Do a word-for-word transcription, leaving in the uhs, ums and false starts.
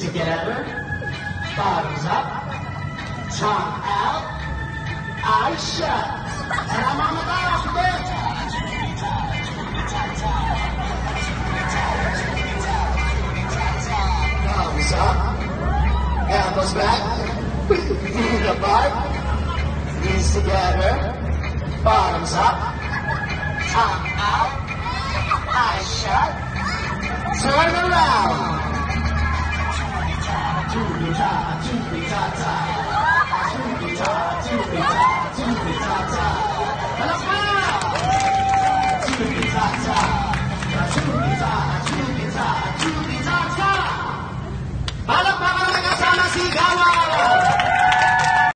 together, bottoms up, tongue out, eyes shut. And I'm on the box again. Thumbs up, elbows back, feet apart, knees together, bottoms up, tongue out, eyes shut. Turn around. To the top, to the top, top.